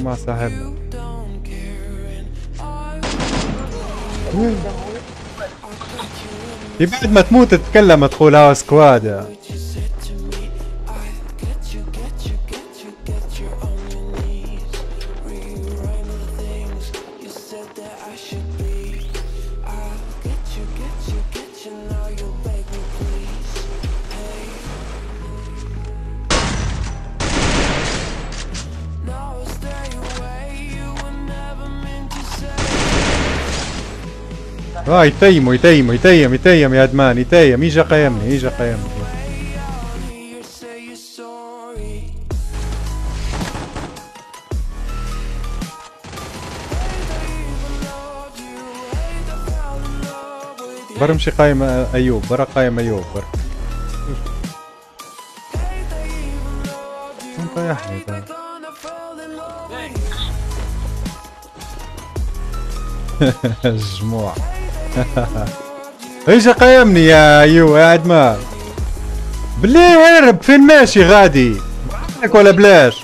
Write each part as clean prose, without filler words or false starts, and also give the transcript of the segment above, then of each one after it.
مع صاحبنا. بعد ما تموت تتكلم تقول هاو سكواد يا. يتيم يا ادمان يتيم. اجا قيمني برمشي قايم ايوب برا قايم ايوب برا. انت يا احمد الجموع. اجا قيمني يا ايوب يا ادمان. بلي هرب فين ماشي غادي معك ولا بلاش؟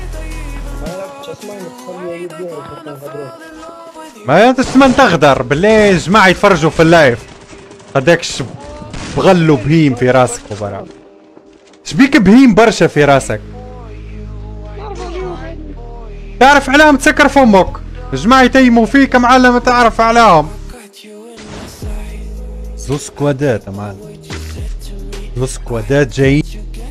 ما انت اسمن تغدر بالله. جماعة يتفرجوا في اللايف هداكش بغلوا بهيم في راسك وبرا. شبيك بهيم برشا في راسك؟ تعرف علام تسكر فمك. جماعة يتيموا فيك معلم تعرف عليهم. زو سكوادات يا معلم. زو سكوادات جايين.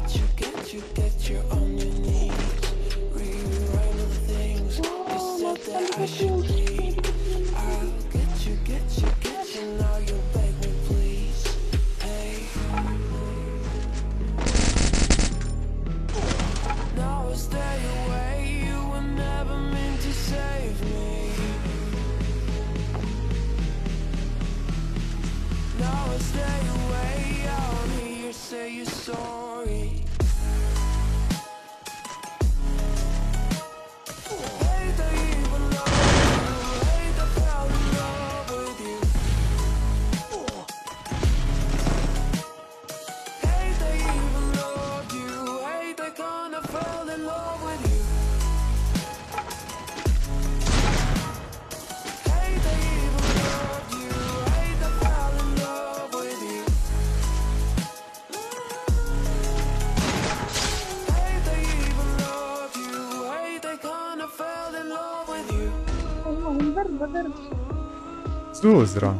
زوز راه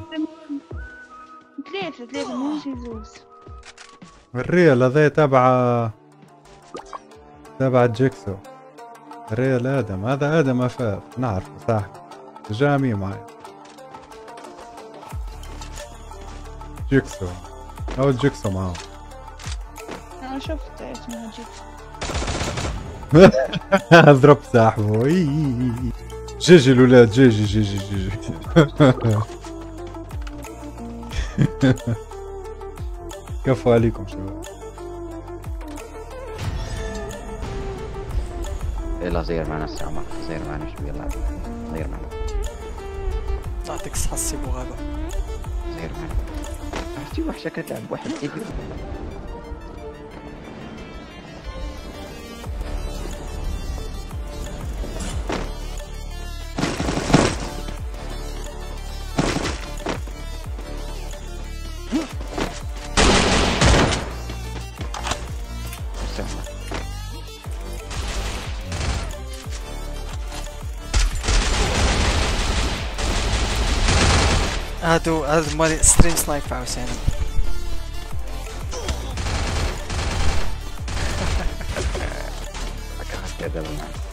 ثلاثة ماشي زوز. الريال هذا تبع جيكسو. الريال ادم هذا ادم افاف نعرفه صاحبي جامي معي. جيكسو او جيكسو معاه. انا شفت اسمه جيكسو. ضرب صاحبه. جيجي الولاد جيجي. كفو عليكم شباب. يلا زير معنا الساعة زير معنا شوي يلا زير معنا. تعطيك الصحة السي بوغابة. زير معنا. عرفتي وحشة كتلعب واحد فيديو. هادو مالي ستريم سنايبر عاوتاني. هكا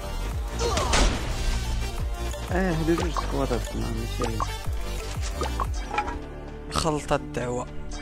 هادو جوج سكوادات ماشي خلطة الدعوة.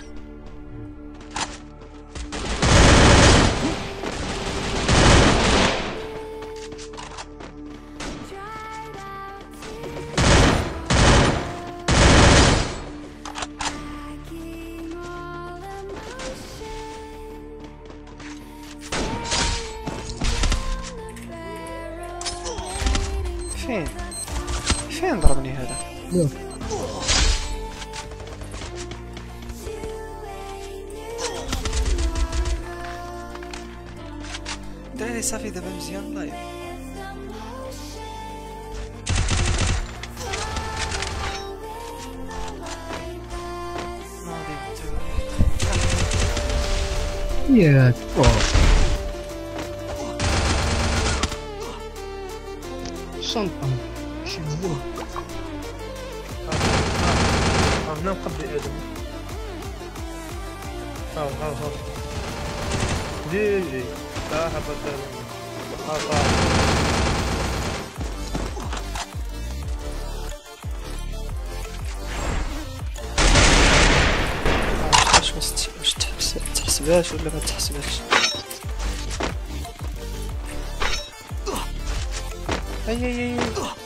فين ضربني هذا؟ دراري صافي دابا مزيان لايف. ياك الشنطة شدوها. هنا مقبل ادم. ها جي صاحب واش تحسبهاش ولا ما تحسبهاش؟ اي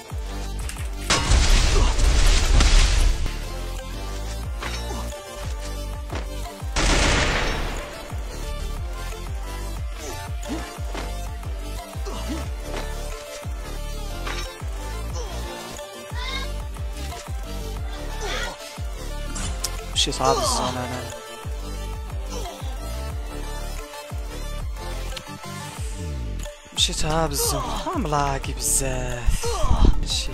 مشي صعب الزون انا. مشيتها بالزون ملاقي بزاف ماشي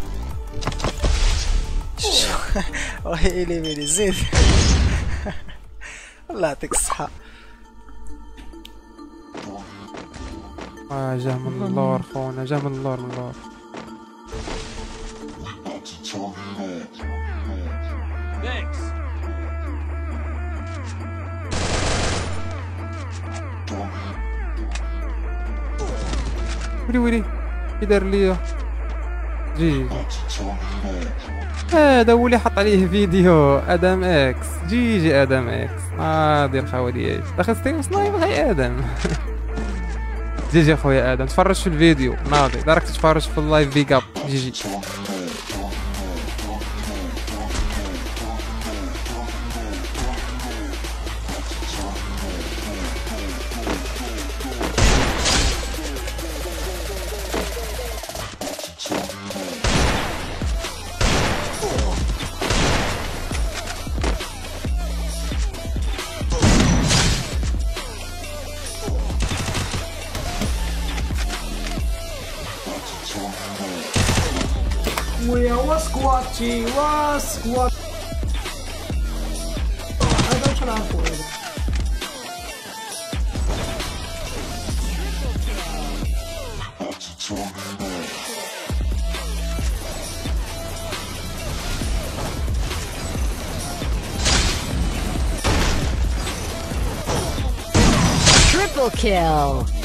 وهي لي ميلي زيد. الله يعطيك الصحة. جا من اللور خونا، جا من اللور من اللور. ويلي كي دار ليا جي هذا هو اللي حط عليه فيديو ادم اكس. جي ادم اكس ديال خواليات داخل ستريم سنايبر هاي ادم. جي خويا ادم تفرج في الفيديو ناضي دارك تتفرج في اللايف بيك اب. جي وسكواتشي وسكوات هذا مش نعرفو هذا. Triple kill.